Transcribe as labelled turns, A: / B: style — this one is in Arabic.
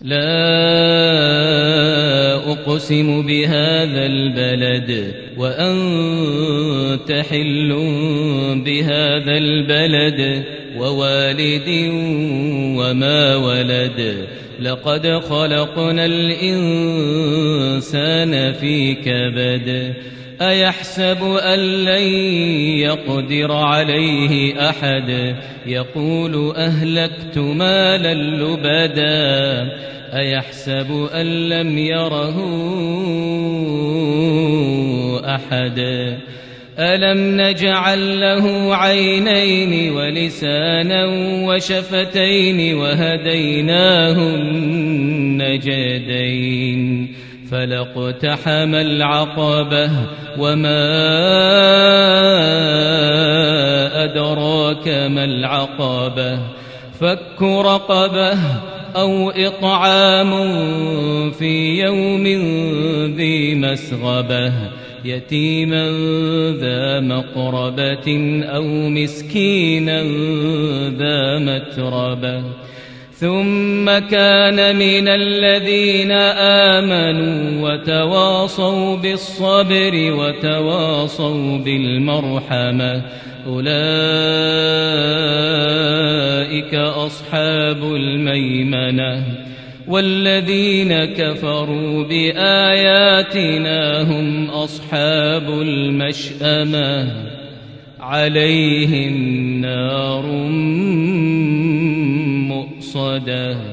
A: لا أقسم بهذا البلد وأنت حل بهذا البلد ووالد وما ولد لقد خلقنا الإنسان في كبد أيحسب أن لن يقدر عليه أحد يقول أهلكت مالا لبدا أيحسب أن لم يره أحد ألم نجعل له عينين ولسانا وشفتين وهديناه النجدين فلاقتحم العقبة وما أدراك ما العقبة فك رقبة أو إطعام في يوم ذي مسغبة يتيما ذا مقربة أو مسكينا ذا متربة ثم كان من الذين آمنوا وتواصوا بالصبر وتواصوا بالمرحمة أولئك أصحاب الميمنة والذين كفروا بآياتنا هم أصحاب المشأمة عليهم نار مؤصدة